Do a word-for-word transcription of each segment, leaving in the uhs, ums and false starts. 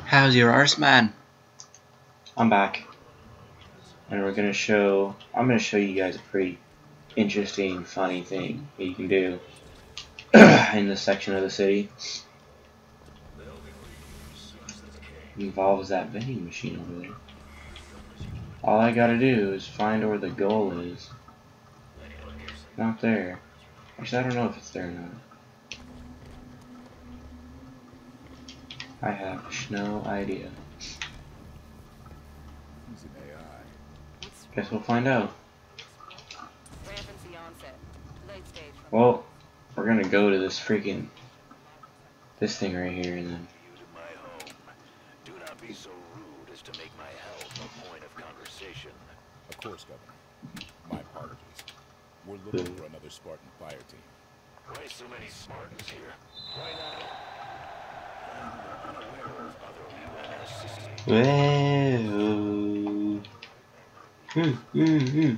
How's your arse, man? I'm back, and we're gonna show. I'm gonna show you guys a pretty interesting, funny thing that you can do in this section of the city. It involves that vending machine over there. All I gotta do is find where the goal is. Not there. Actually, I don't know if it's there or not. I have no idea. Guess we'll find out. Well, we're gonna go to this freaking this thing right here, and then. Do not be so rude as to make my help a point of conversation. Of course, Governor. My apologies. We're looking for another Spartan fire team. Why so many Spartans here? Why not? I'm unaware of other U N S C. Well, hmm, hmm,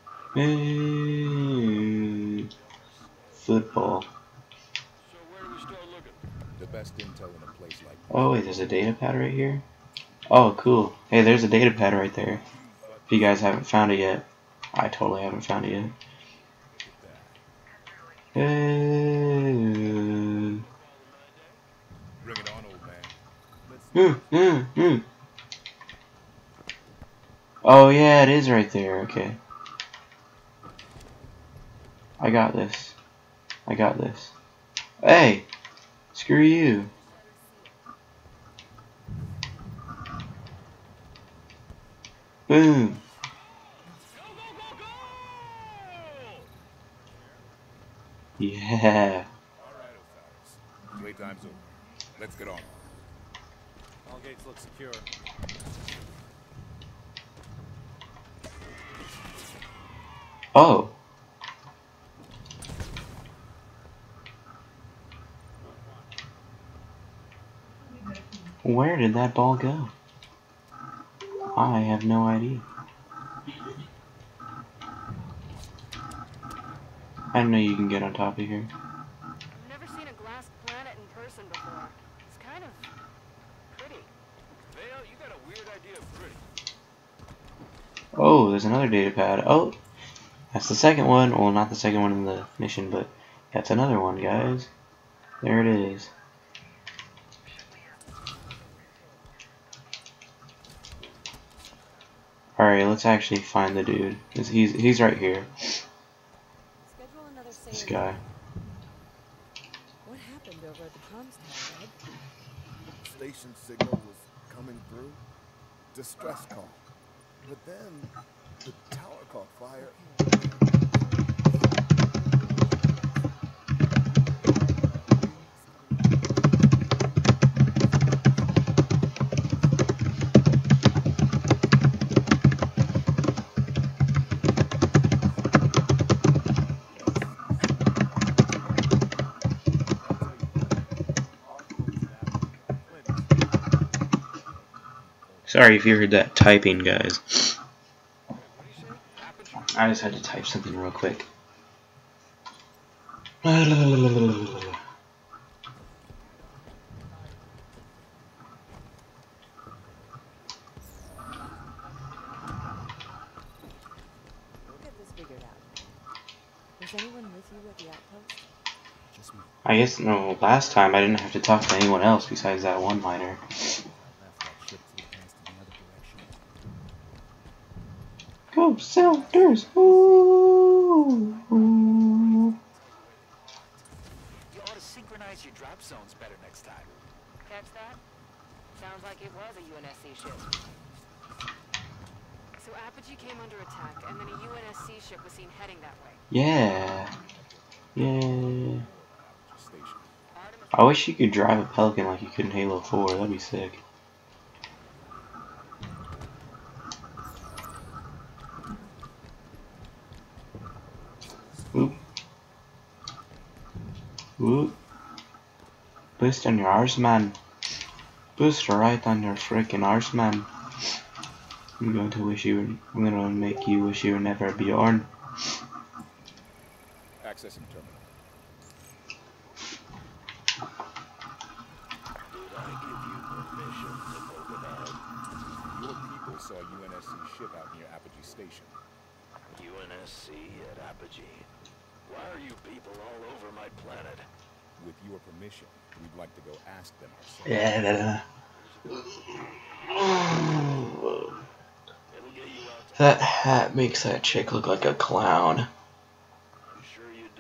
hmm. Football. So where do we start looking? The best intel in a place like this. Oh wait, there's a data pad right here. Oh, cool. Hey, there's a data pad right there. If you guys haven't found it yet, I totally haven't found it yet. Hey. Bring it on, old man. Mm, mm, mm. Oh yeah, it is right there. Okay. I got this. I got this. Hey! Screw you. Boom. Yeah. Alright, Osiris. Playtime's over. Let's get on. All gates look secure. Oh. Where did that ball go? I have no idea. I didn't know you can get on top of here. I've never seen a glass planet in person before. It's kind of pretty. Vale, you got a weird idea of pretty. Oh, there's another data pad. Oh, that's the second one. Well, not the second one in the mission, but that's another one, guys. There it is. Alright, let's actually find the dude. He's, he's, he's right here. This guy. What happened over at the comms tower, Ed? Station signal was coming through. Distress call. But then the tower caught fire. Sorry if you heard that typing, guys. I just had to type something real quick. We'll get this figured out. Was anyone with you at the outpost? Just me. I guess, no, last time I didn't have to talk to anyone else besides that one miner. Left that ship to the past in the other direction. Go, Selters! Ooh, ooh. You ought to synchronize your drop zones better next time. Catch that? Sounds like it was a U N S C ship. So Apogee came under attack, and then a U N S C ship was seen heading that way. Yeah. Yeah. Station. Artemis I wish you could drive a Pelican like you could in Halo four. That'd be sick. Oop. Oop. Boost on your arse, man. Boost right on your freaking arse, man. I'm going to wish you. I'm going to make you wish you were never Bjorn. Accessing terminal. Did I give you permission to C ship out near Apogee Station. U N S C at Apogee. Why are you people all over my planet? With your permission, we'd like to go ask them ourselves. Yeah. It'll get you out to... That hat makes that chick look like a clown. I'm sure you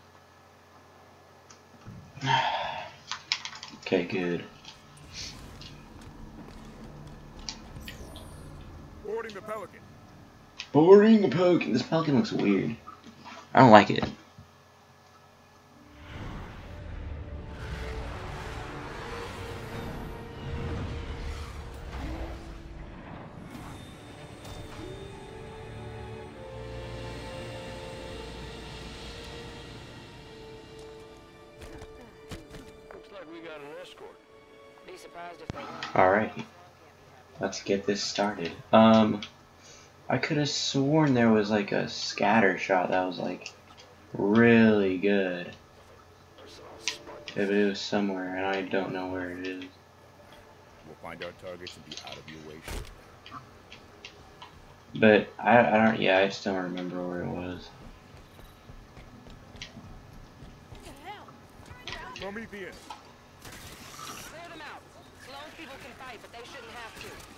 do. Okay, good. Boarding the Pelican. Boarding the Pelican. This Pelican looks weird. I don't like it. Looks like we got an escort. Be surprised if they weren't. Alright. Let's get this started. Um, I could have sworn there was like a scatter shot that was like really good. Yeah, but it was somewhere and I don't know where it is. We'll find our targets and be out of your way shortly. But I, I don't, yeah, I just don't remember where it was. Prometheus. Clear them out. Sloan's people can fight, but they shouldn't have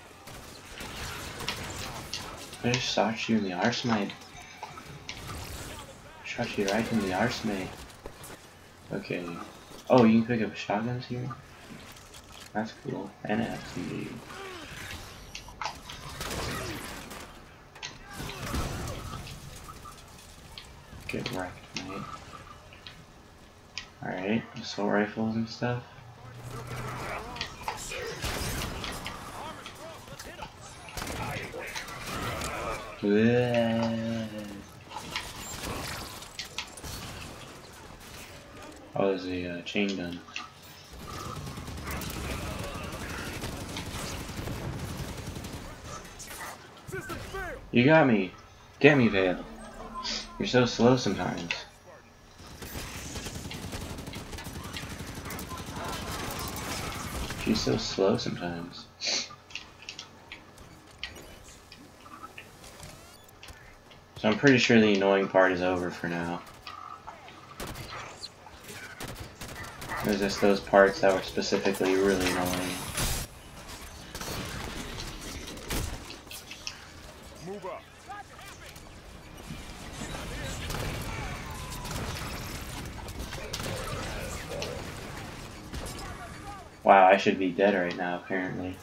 to. I just shot you in the arse, mate. Shot you right in the arse, mate. Okay. Oh, you can pick up shotguns here? That's cool. And an S M G. Get wrecked, mate. Alright, assault rifles and stuff. Bleh. Oh, there's a uh, chain gun. You got me. Get me, Vale. You're so slow sometimes. She's so slow sometimes. So I'm pretty sure the annoying part is over for now. There's just those parts that were specifically really annoying. Move up. Wow, I should be dead right now, apparently.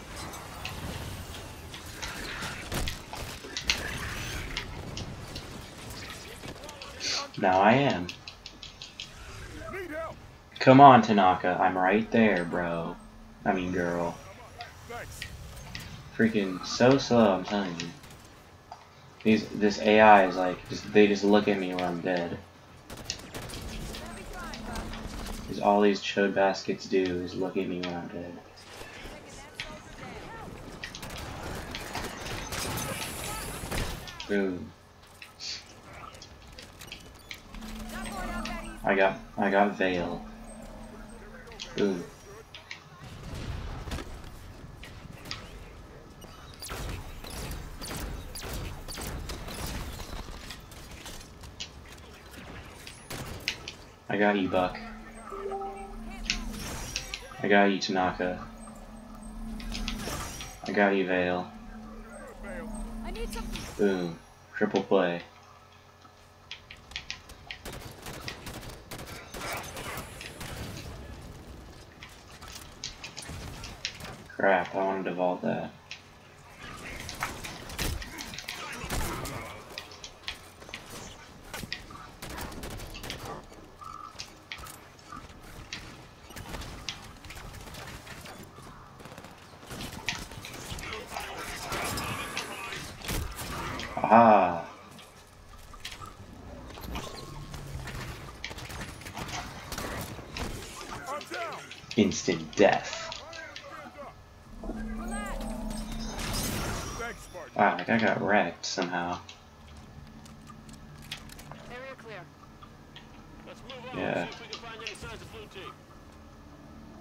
Now I am. Need help. Come on, Tanaka. I'm right there, bro. I mean, girl. Thanks. Freaking so slow, I'm telling you. These, this A I is like, just, they just look at me when I'm dead. Because all these chode baskets do is look at me when I'm dead. Boom. I got, I got Vale. Boom. I got you, Buck. I got you, Tanaka. I got you, Vale. Boom. Triple play. Crap, I wanted to vault that. Aha! Instant death. Wow, that guy got wrecked somehow. Area clear. Let's move on. Yeah. See if we can find any signs of blue team.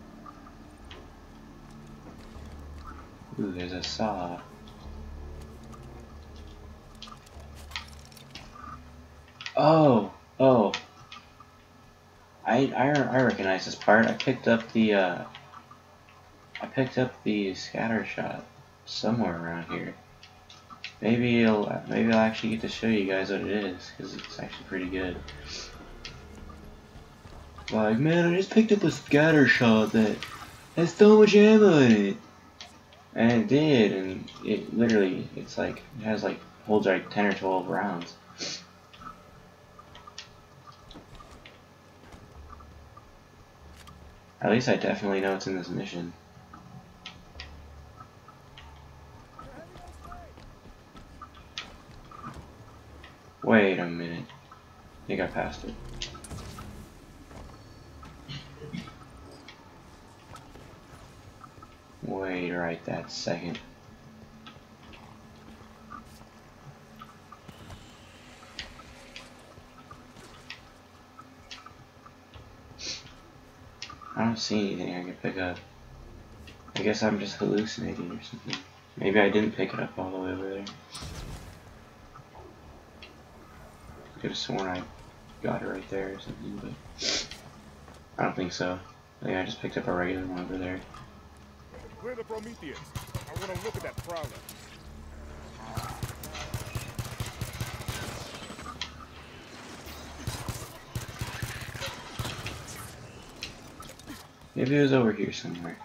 Ooh, there's a saw. Oh, oh. I, I, I recognize this part. I picked up the, uh, I picked up the scatter shot somewhere around here. Maybe it'll, maybe I'll actually get to show you guys what it is, because it's actually pretty good. Like, man, I just picked up a scatter shot that has so much ammo in it. And it did, and it literally, it's like, it has like, holds like ten or twelve rounds. At least I definitely know it's in this mission. Wait a minute. I think I passed it. Wait right that second. I don't see anything I can pick up. I guess I'm just hallucinating or something. Maybe I didn't pick it up all the way over there. Could have sworn I got it right there or something, but I don't think so. I think I just picked up a regular one over there. Clear the Prometheus. I want to look at that prowler. Maybe it was over here somewhere.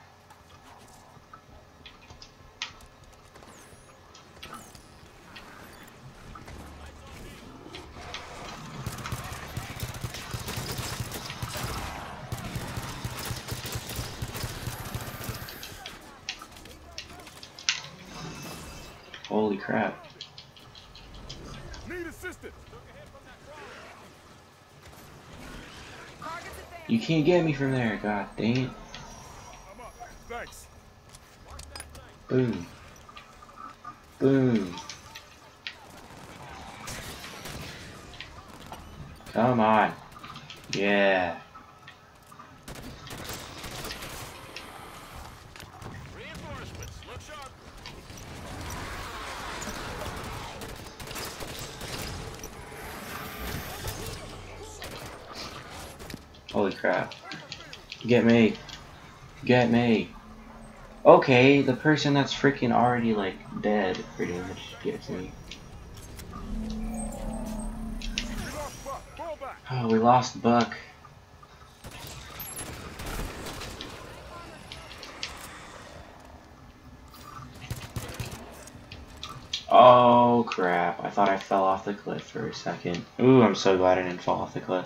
Holy crap. Need assistance. You can't get me from there, god dang it. I'm up. Thanks. Boom. Boom. Come on. Yeah. Reinforcements, look sharp. Holy crap. Get me. Get me. Okay, the person that's freaking already, like, dead pretty much gets me. Oh, we lost Buck. Oh, crap. I thought I fell off the cliff for a second. Ooh, I'm so glad I didn't fall off the cliff.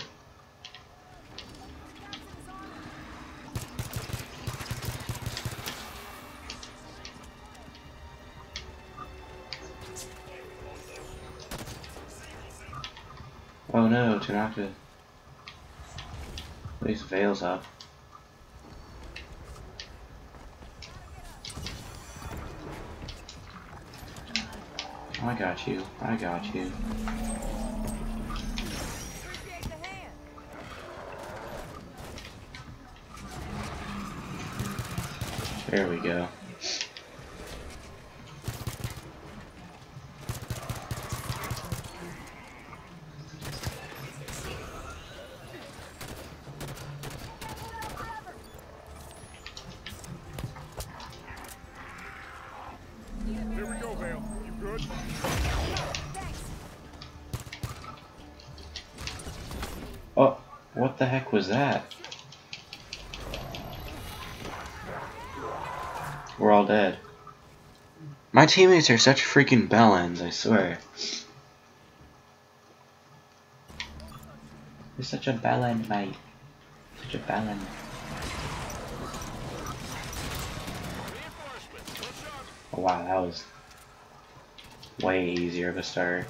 Oh no, Tanaka. At least Vale's up. I got you. I got you. There we go. Here we go, Vale. You good? Oh, what the heck was that? We're all dead. My teammates are such freaking bellends, I swear. You're such a bellend, mate. Such a bellend. Oh wow, that was way easier of a start.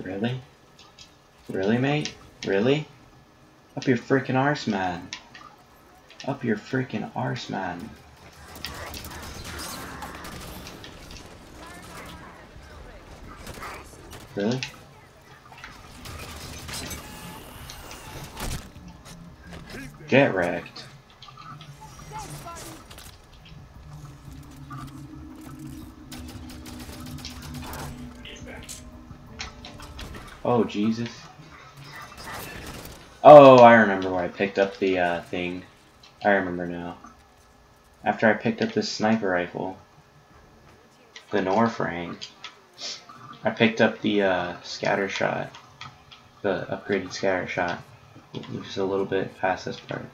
Really? Really, mate? Really? Up your freaking arse, man. Up your freaking arse, man. Really? Get wrecked. Oh, Jesus. Oh, I remember where I picked up the uh, thing. I remember now. After I picked up this sniper rifle, the Norfrang, I picked up the uh, scatter shot, the upgraded scatter shot, which is a little bit past this part.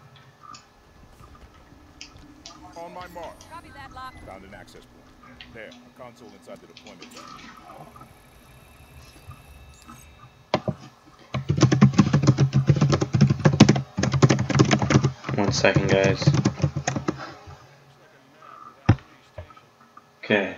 On my mark. Copy that, Lock. Found an access point. There, a console inside the deployment zone. One second, guys. Okay.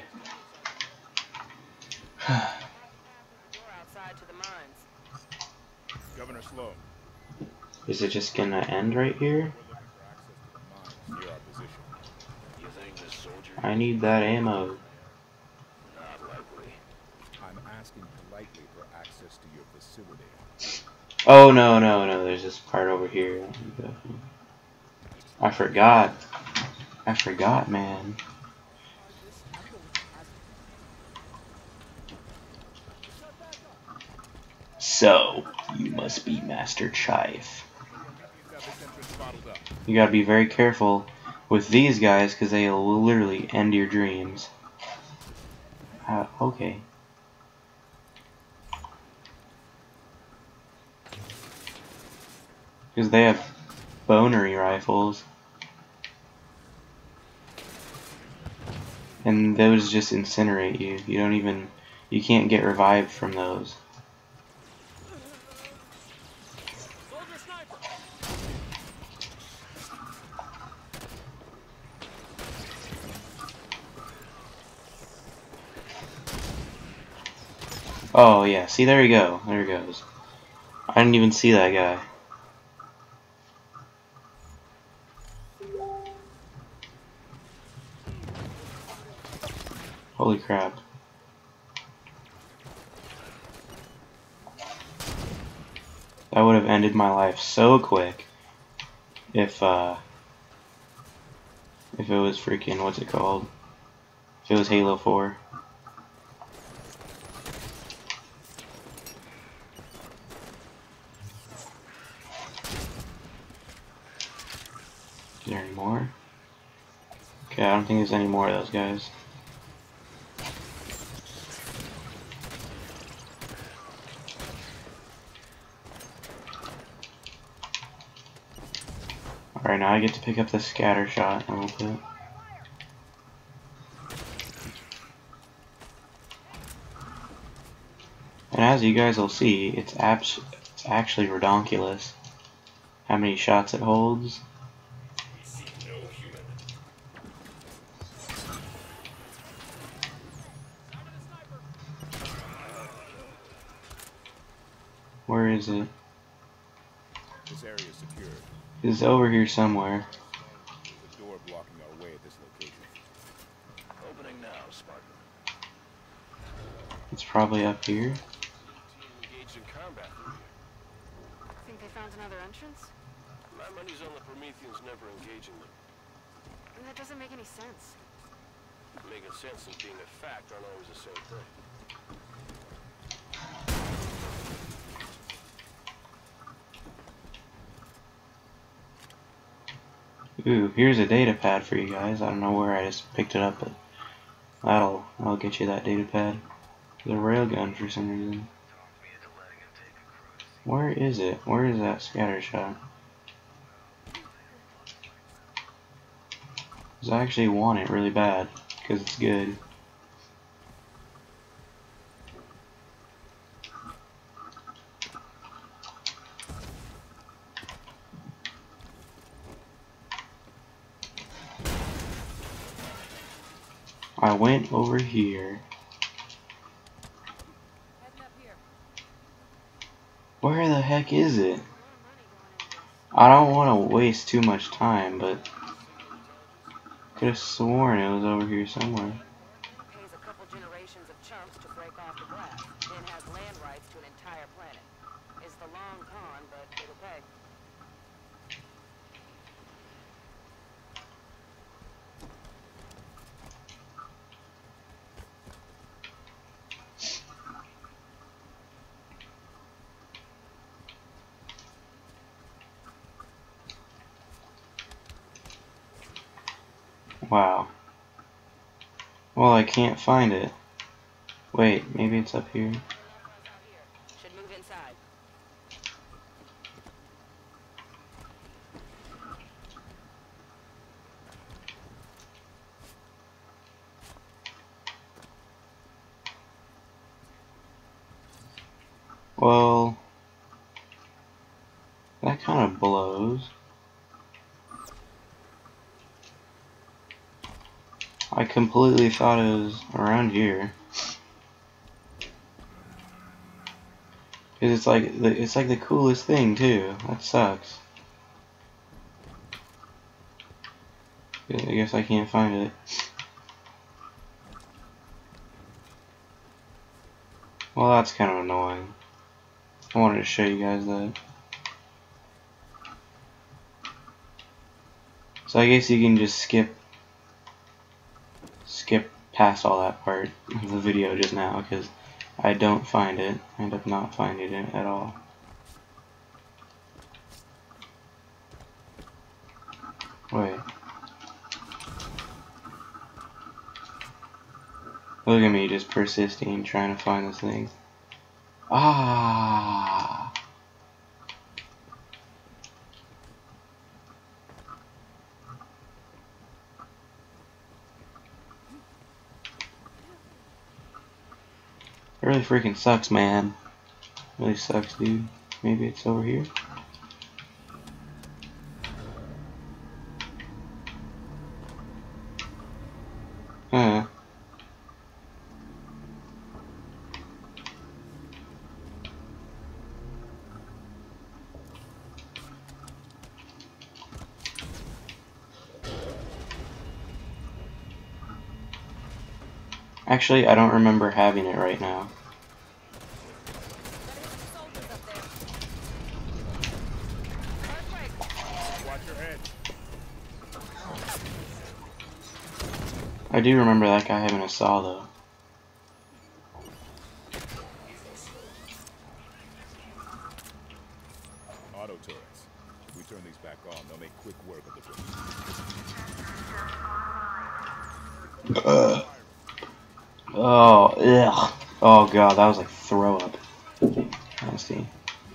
Door outside to the mines. Governor Sloan, Is it just gonna end right here? we're looking for access to the mines near our position. You think this soldier? I need that ammo. Not likely. I'm asking politely for access to your facility. Oh, no, no, no, there's this part over here. I forgot. I forgot, man. So, you must be Master Chief. Got this entrance bottled up. You gotta be very careful with these guys, because they will literally end your dreams. Uh, okay. Because they have bonery rifles. And those just incinerate you. You don't even... You can't get revived from those. Oh yeah, see, there you go. There he goes. I didn't even see that guy. Holy crap. That would have ended my life so quick if uh if it was freaking, what's it called? If it was Halo four. Is there any more? Okay, I don't think there's any more of those guys. Alright, now I get to pick up the scatter shot a little bit. And as you guys will see, it's, abs it's actually redonkulous how many shots it holds. Where is it? This area is secured. It's over here somewhere. There's a door blocking our way at this location. Opening now, Spartan. It's probably up here. Team engaged in combat through here. Think they found another entrance? My money's on the Prometheans never engaging them. And that doesn't make any sense. Making sense and being a fact aren't always the same thing. Ooh, here's a data pad for you guys. I don't know where I just picked it up, but that'll I'll get you that data pad. The railgun for some reason. Where is it? Where is that scatter shot? Cause I actually want it really bad, because it's good. I went over here. Heading up here. Where the heck is it? I don't want to waste too much time, but could have sworn it was over here somewhere. Pays a couple generations of chumps to break off the glass, then has land rights to an entire planet. It's the long con, but it'll pay. Wow. Well, I can't find it. Wait, maybe it's up here. Should move inside. Well, that kind of blows. I completely thought it was around here. Cause it's like the, it's like the coolest thing too. That sucks. I guess I can't find it. Well, that's kind of annoying. I wanted to show you guys that. So I guess you can just skip skip past all that part of the video just now because I don't find it. I end up not finding it at all. Wait. Look at me just persisting, trying to find this thing. Ah! It really freaking sucks, man. It really sucks, dude. Maybe it's over here. Huh. Actually, I don't remember having it right now. Watch your head. I do remember that guy having a saw, though. Auto turrets. If we turn these back on, they'll make quick work of the bridge. Uh. Oh, ugh. Oh god, that was like throw up. Let's see.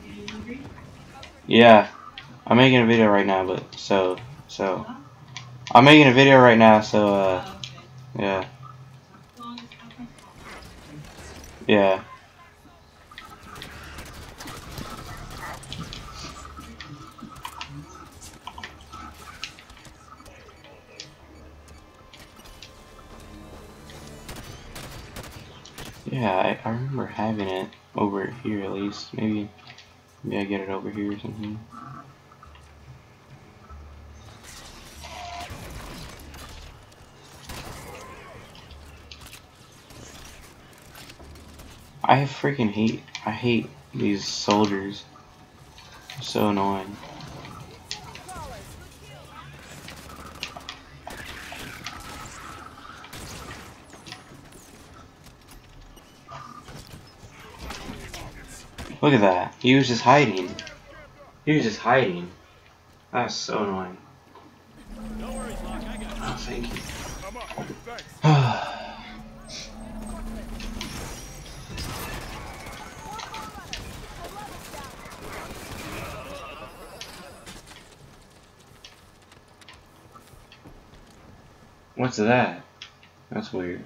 Yeah, I'm making a video right now, but so, so. I'm making a video right now, so, uh, yeah. Yeah. Yeah, I, I remember having it over here at least. Maybe, maybe I get it over here or something. I freaking hate, I hate these soldiers. They're so annoying. Look at that. He was just hiding. He was just hiding. That's so annoying. Oh, thank you. What's that? That's weird.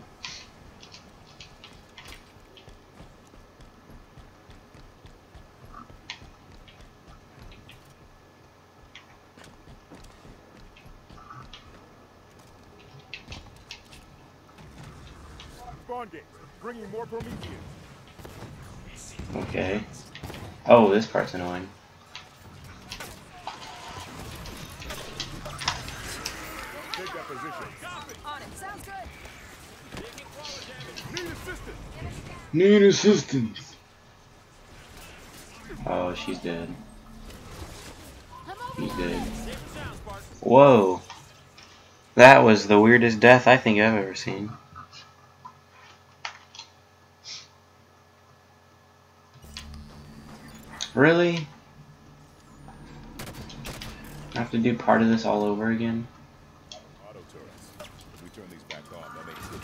Spawn gates, bringing more Prometheans. Okay. I Oh, this part's annoying. Take that position. On it. Sounds good. Need assistance. Need assistance. Oh, she's dead. She's dead. Whoa. That was the weirdest death I think I've ever seen. Really? I have to do part of this all over again? Auto turrets. If we turn these back on, they'll make good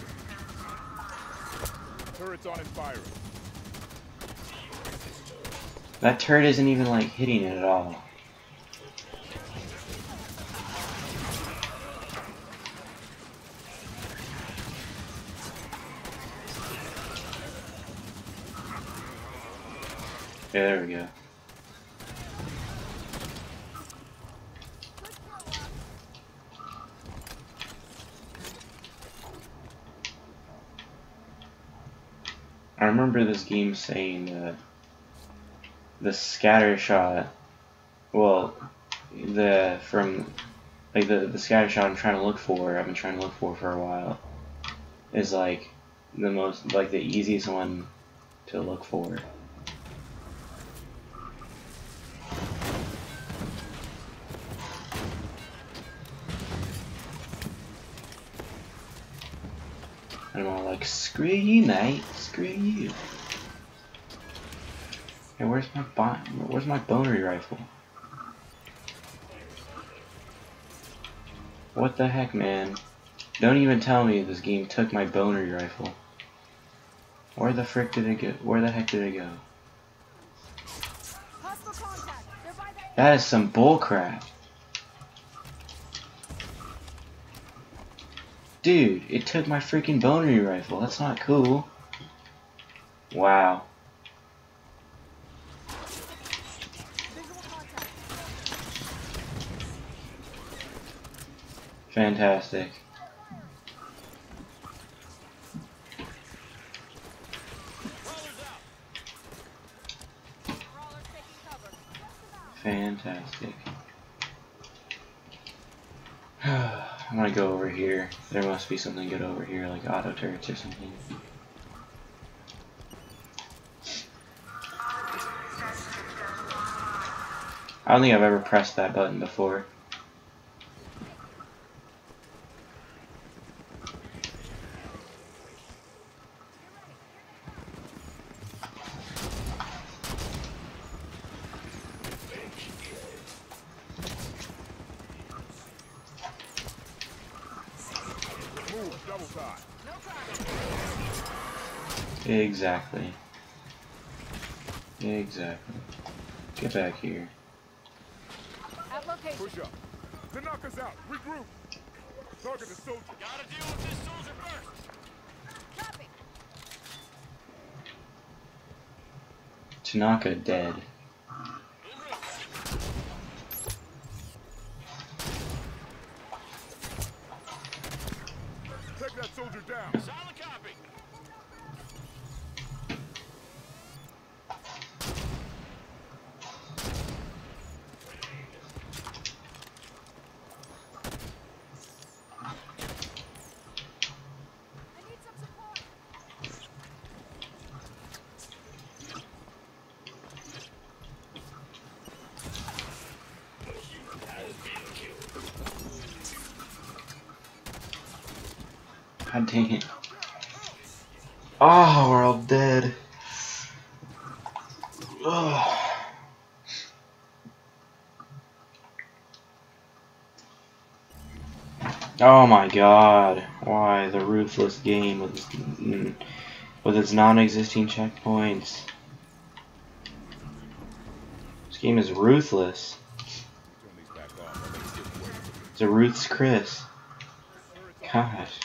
work. Turrets on and firing. That turret isn't even like hitting it at all. Yeah, there we go. I remember this game saying that the scatter shot, well, the from like the the scatter shot I'm trying to look for, I've been trying to look for for a while, is like the most like the easiest one to look for. And I'm all like, screw you, mate. Screw you. Hey, where's my bon where's my bonery rifle? What the heck, man? Don't even tell me this game took my bonery rifle. Where the frick did it go? Where the heck did it go? That is some bullcrap. Dude, it took my freaking bonery rifle. That's not cool. Wow. Fantastic. Fantastic. I'm gonna go over here. There must be something good over here, like auto turrets or something. I don't think I've ever pressed that button before. Exactly. Exactly. Get back here. Push up. To knock us out. Regroup. Target the soldier. Gotta deal with this soldier first. Copy. Tanaka dead. Take that soldier down. Solid copy. God dang it. Oh, we're all dead. Ugh. Oh my god. Why the ruthless game with its, with its non-existing checkpoints. This game is ruthless. It's a Ruth's Chris. Gosh.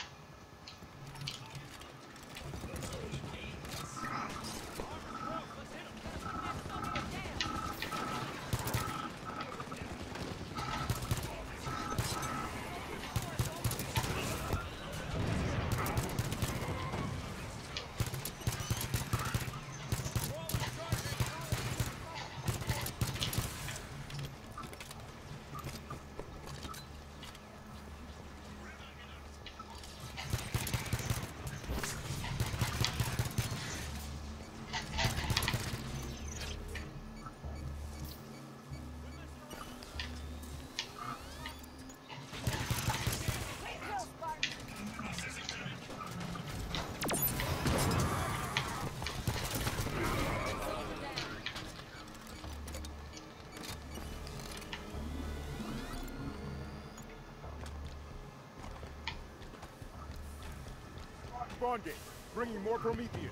spawn gate, bringing more Prometheans.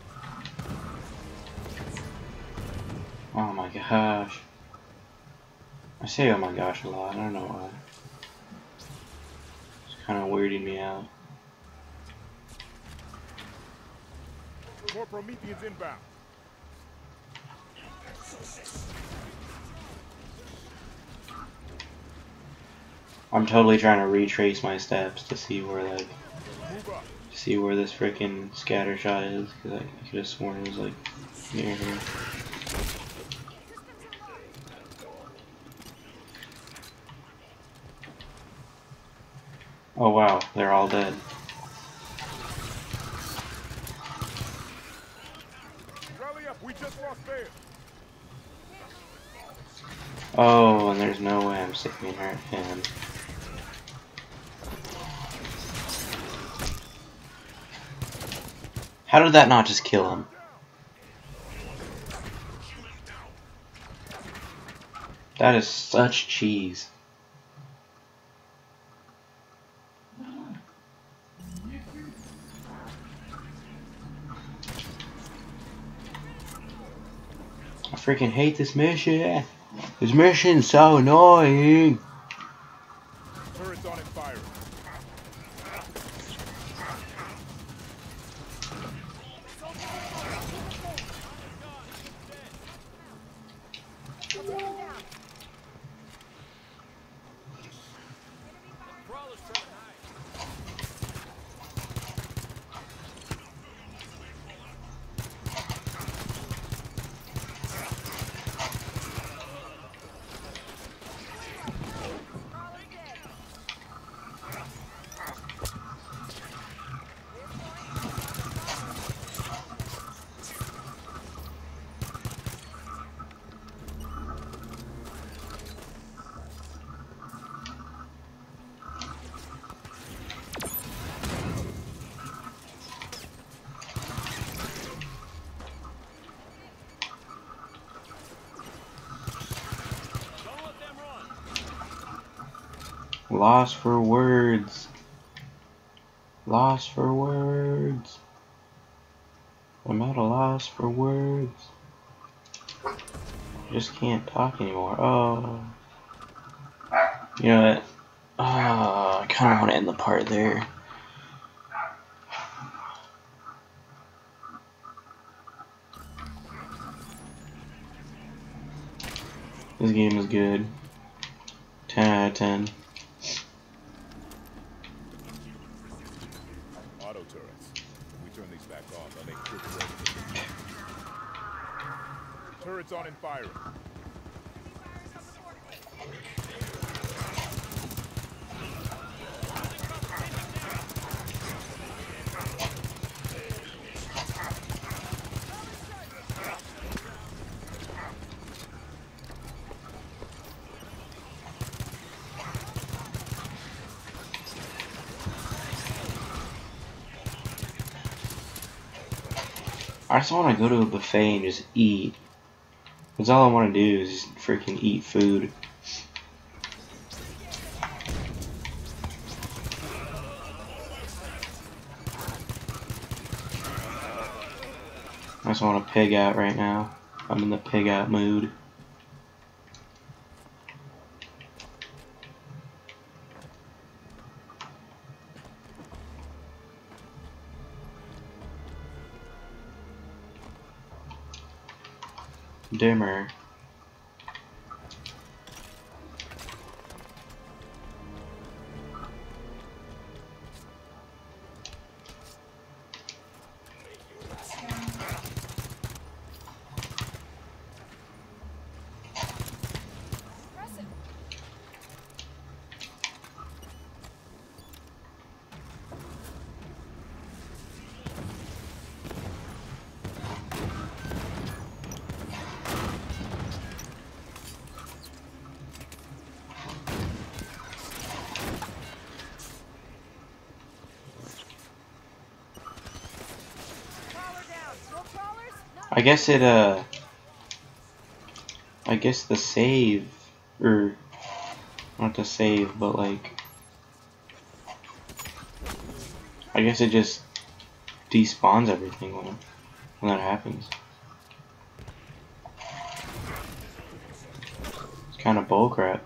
Oh my gosh. I say oh my gosh a lot, I don't know why. It's kind of weirding me out. More Prometheans inbound. I'm totally trying to retrace my steps to see where like Move up. to see where this freaking scatter shot is, because I, I could have sworn it was like near here. Oh wow, they're all dead. Rally up, we just lost Bayon. Oh, and there's no way I'm sticking her in. How did that not just kill him? That is such cheese. I freaking hate this mission. This mission's so annoying. Turrets on and firing. Crawler's trying to hide. Don't let them run. Lost for words. Lost for words. I'm at a loss for words. I just can't talk anymore. Oh. You know what? Oh, I kind of want to end the part there. This game is good. ten out of ten. Auto turrets. If we turn these back on, they'll make quick work. Turrets on and firing. I just want to go to a buffet and just eat. That's all I want to do is just freaking eat food. I just want to pig out right now. I'm in the pig out mood. Dimmer. I guess it, uh, I guess the save, or, not the save, but like, I guess it just despawns everything when, when that happens. It's kind of bullcrap.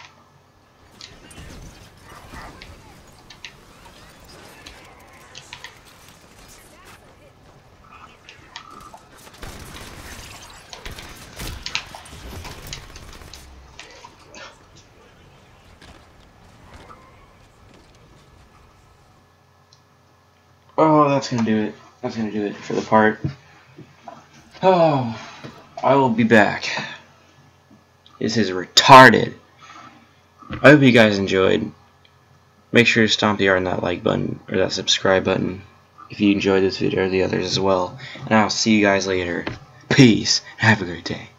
Oh, that's gonna do it. That's gonna do it for the part. Oh, I will be back. This is retarded. I hope you guys enjoyed. Make sure to stomp the R on that like button or that subscribe button if you enjoyed this video or the others as well. And I'll see you guys later. Peace. Have a great day.